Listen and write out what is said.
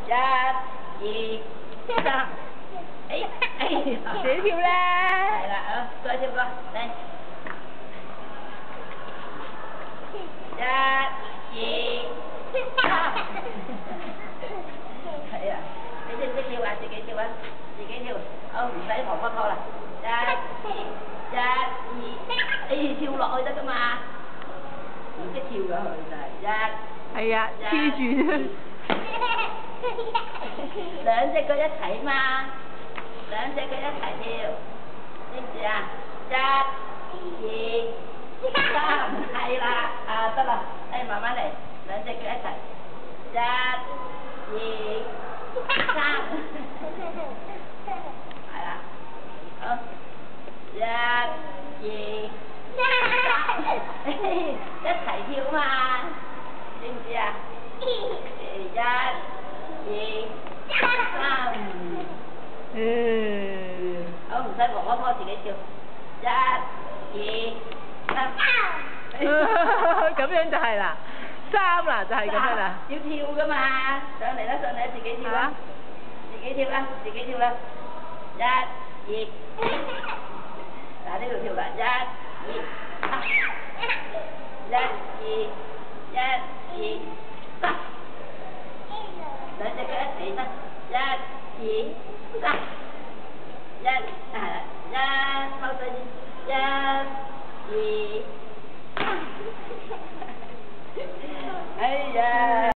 1、2、3， 自己跳咧。 係啦，再跳過嚟。1、2、3，係啊，你識唔識跳啊？自己跳啊，自己跳，好唔使婆婆拖啦。跳落去得㗎嘛，唔識跳咗佢就係係啊，黐住。 兩隻腳一齊嘛，兩隻腳一齊跳，知唔知啊？1、2、3，係啦，得啦，慢慢嚟，兩隻腳一齊，1、2、3，係啦，好，1、2、3，一齊跳嘛，知唔知啊？1、2、3，好唔使婆婆拖自己跳，1、2、3， 咁樣就係啦，3啦就係咁樣啦。 要跳噶嘛，上嚟啦，自己跳啦，自己跳啦，1、2，嗱呢度跳啦，1、2、3，1、2、3，兩隻腳一齊得，1、2、3，係啦，踎低先，1、2、3，哎呀〜